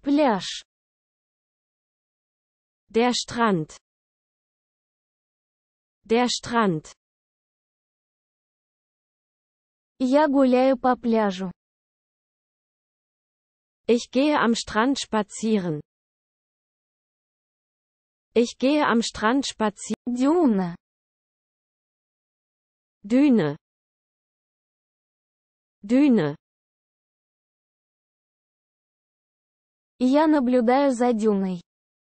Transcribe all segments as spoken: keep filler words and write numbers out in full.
Пляж. Der Strand. Der Strand. Я гуляю по пляжу. Ich gehe am Strand spazieren. Ich gehe am Strand spazieren. Дюна. Düne. Düne. Я наблюдаю за дюной.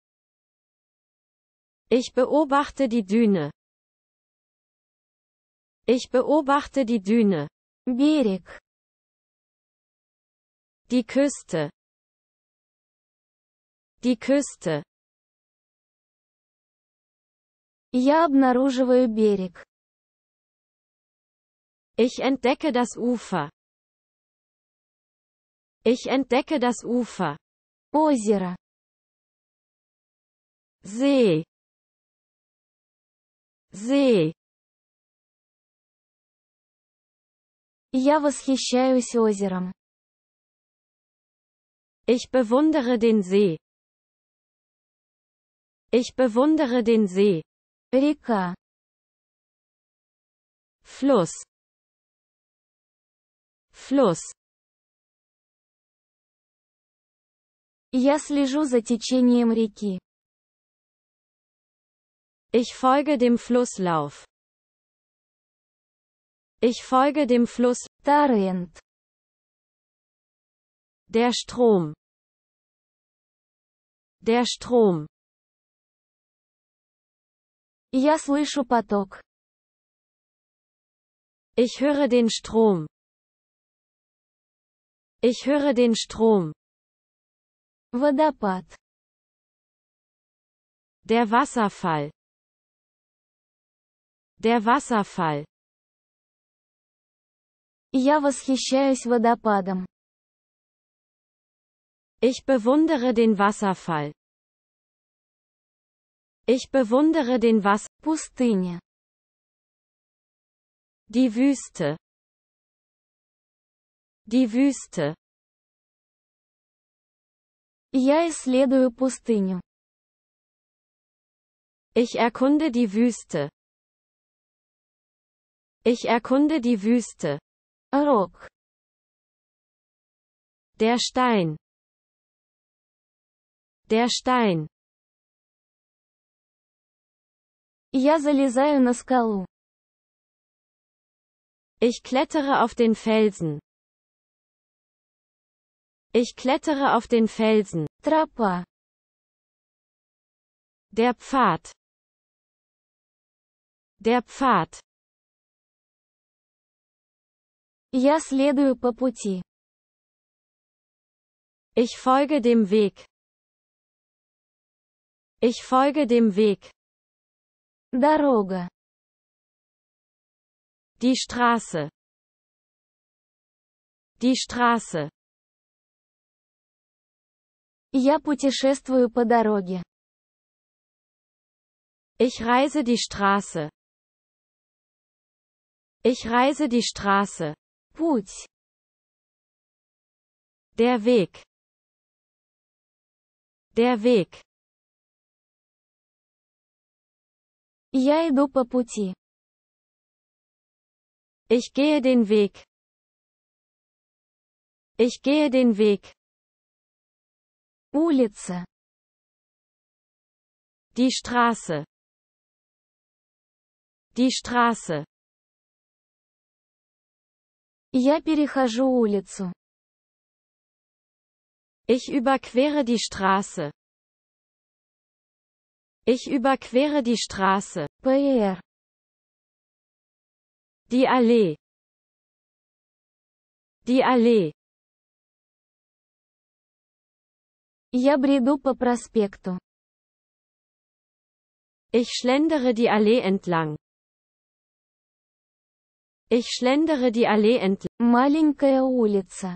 Ich beobachte die Düne. Ich beobachte die Düne. Берег. Die Küste. Die Küste. Я обнаруживаю берег. Ich entdecke das Ufer. Ich entdecke das Ufer. Озеро. See. See. Я восхищаюсь озером. Ich bewundere den See. Ich bewundere den See. Река. Fluss. Fluss. Я слежу за течением реки. Ich folge dem Flusslauf. Ich folge dem Fluss. Торрент. Der Strom. Der Strom. Я слышу поток. Ich höre den Strom. Ich höre den Strom. Водопад. Der Wasserfall. Der Wasserfall. Я восхищаюсь водопадом. Ich bewundere den Wasserfall. Ich bewundere den Wasser. Пустыня. Die Wüste. Die Wüste. Я исследую пустыню. Ich erkunde die Wüste. Ich erkunde die Wüste. Рок. Der Stein. Der Stein. Я залезаю на скалу. Ich klettere auf den Felsen. Ich klettere auf den Felsen. Тропа. Der Pfad. Der Pfad. Я следую по пути. Ich folge dem Weg. Ich folge dem Weg. Дорога. Die Straße. Die Straße. Я путешествую по дороге. Ich reise die Straße. Ich reise die Straße. Путь. Der Weg. Der Weg. Я иду по пути. Ich gehe den Weg. Ich gehe den Weg. Улица. Die Straße. Die Straße. Я перехожу улицу. Ich überquere die Straße. Ich überquere die Straße. Пэр. Die Allee. Die Allee. Я бреду по проспекту. Ich schlendere die Allee entlang. Ich schlendere die Allee entlang. Маленькая улица.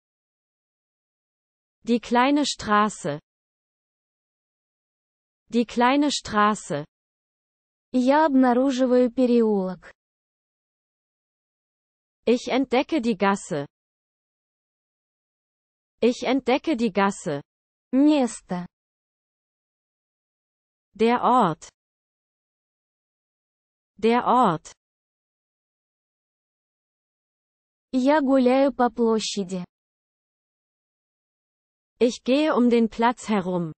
Die kleine Straße. Die kleine Straße. Я обнаруживаю переулок. Ich entdecke die Gasse. Ich entdecke die Gasse. Место. Der Ort. Der Ort. Я гуляю по площади. Ich gehe um den Platz herum.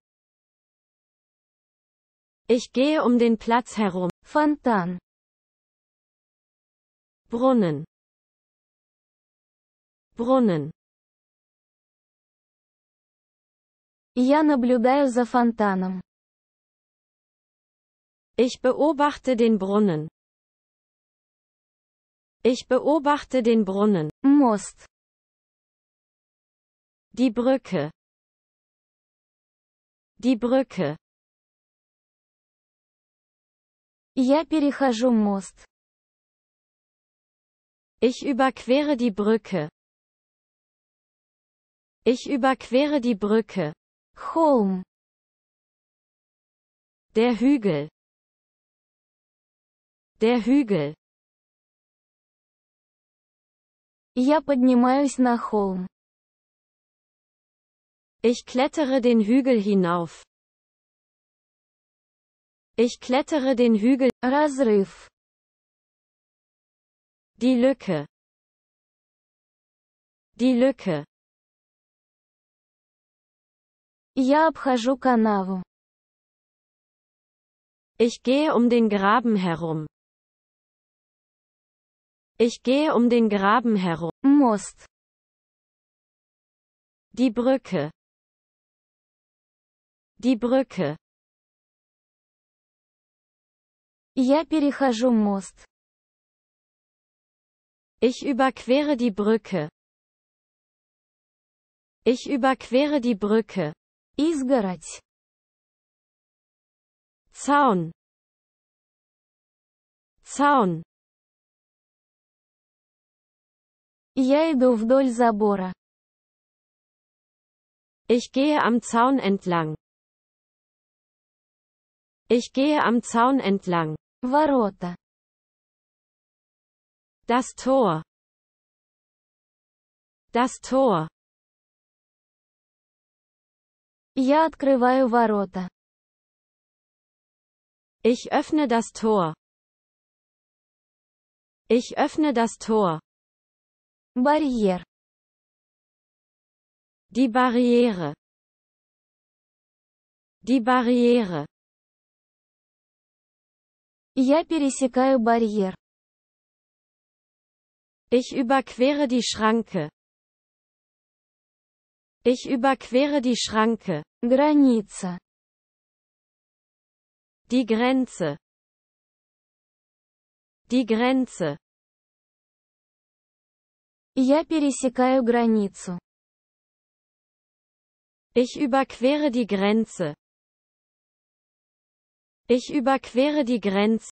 Ich gehe um den Platz herum. Фонтан. Brunnen. Brunnen. Я наблюдаю за фонтаном. Ich beobachte den Brunnen. Ich beobachte den Brunnen. Мост. Die Brücke. Die Brücke. Я перехожу мост. Ich überquere die Brücke. Ich überquere die Brücke. Холм. Der Hügel. Der Hügel. Я поднимаюсь на холм. Ich klettere den Hügel hinauf. Ich klettere den Hügel. Разрыв. Die Lücke. Die Lücke. Я обхожу канаву. Ich gehe um den Graben herum. Ich gehe um den Graben herum. Мост. Die Brücke. Die Brücke. Я перехожу мост. Ich überquere die Brücke. Ich überquere die Brücke. Изгородь. Zaun. Zaun. Я иду вдоль забора. Ich gehe am Zaun entlang. Ich gehe am Zaun entlang. Ворота. Das Tor. Das Tor. Я открываю ворота. Ich öffne das Tor. Ich öffne das Tor. Барьер. Die Barriere. Die Barriere. Я пересекаю барьер. Ich überquere die Schranke. Ich überquere die Schranke. Граница. Die Grenze. Die Grenze. Я пересекаю границу. Ich überquere die Grenze. Ich überquere die Grenze.